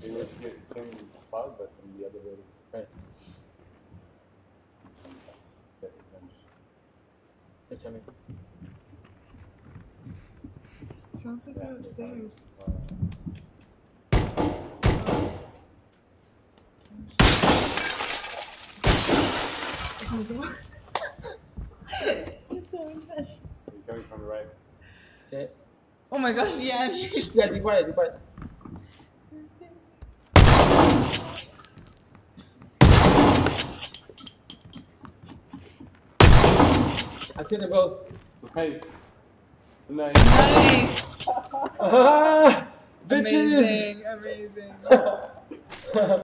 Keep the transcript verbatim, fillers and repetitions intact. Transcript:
It was the same spot, but from the other way. Right. They're coming. Sounds like they're upstairs. Oh my god. This is so intense. You're coming from the right. Okay. Oh my gosh, yeah. Yeah, be quiet, be quiet. I see them both. Nice. Nice. Nice. Ah, bitches! Amazing, amazing.